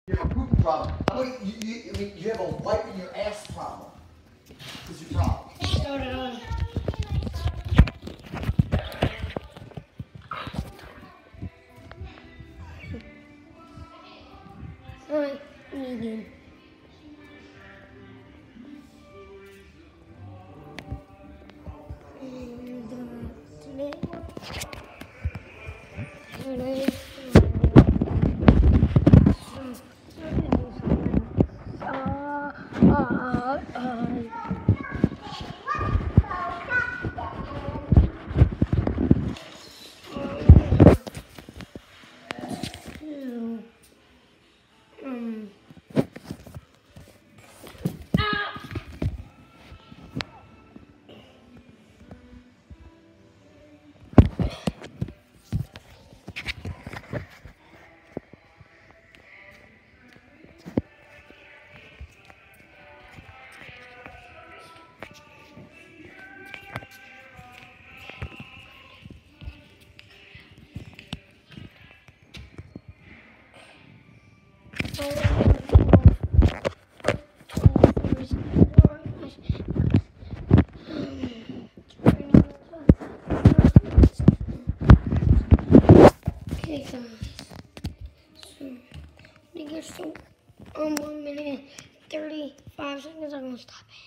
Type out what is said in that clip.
You have a pooping problem. I mean, you have a wiping your ass problem. This is your problem. Start it on. Alright, medium. Okay guys, so I think it's 1 minute 35 seconds. I'm gonna stop it.